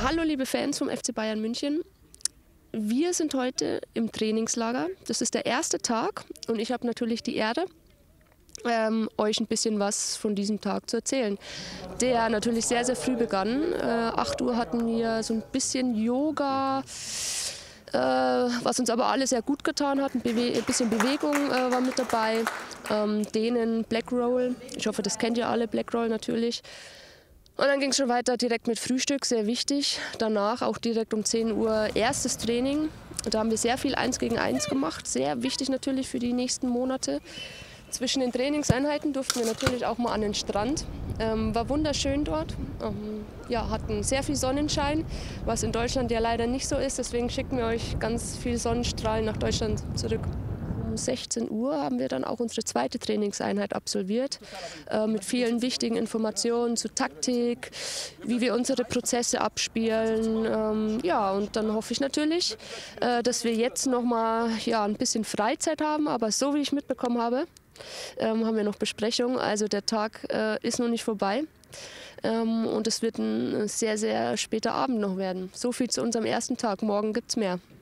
Hallo liebe Fans vom FC Bayern München. Wir sind heute im Trainingslager. Das ist der erste Tag und ich habe natürlich die Ehre, euch ein bisschen was von diesem Tag zu erzählen. Der natürlich sehr, sehr früh begann. 8 Uhr hatten wir so ein bisschen Yoga, was uns aber alle sehr gut getan hat. Ein bisschen Bewegung war mit dabei. Dehnen, Black Roll. Ich hoffe, das kennt ihr alle, Black Roll natürlich. Und dann ging es schon weiter direkt mit Frühstück, sehr wichtig. Danach auch direkt um 10 Uhr erstes Training. Da haben wir sehr viel 1 gegen 1 gemacht, sehr wichtig natürlich für die nächsten Monate. Zwischen den Trainingseinheiten durften wir natürlich auch mal an den Strand. War wunderschön dort. Ja, hatten sehr viel Sonnenschein, was in Deutschland ja leider nicht so ist. Deswegen schicken wir euch ganz viel Sonnenstrahlen nach Deutschland zurück. Um 16 Uhr haben wir dann auch unsere zweite Trainingseinheit absolviert, mit vielen wichtigen Informationen zu Taktik, wie wir unsere Prozesse abspielen. Ja, und dann hoffe ich natürlich, dass wir jetzt noch mal ein bisschen Freizeit haben, aber so wie ich mitbekommen habe, haben wir noch Besprechungen. Also der Tag ist noch nicht vorbei. Und es wird ein sehr, sehr später Abend noch werden. So viel zu unserem ersten Tag. Morgen gibt es mehr.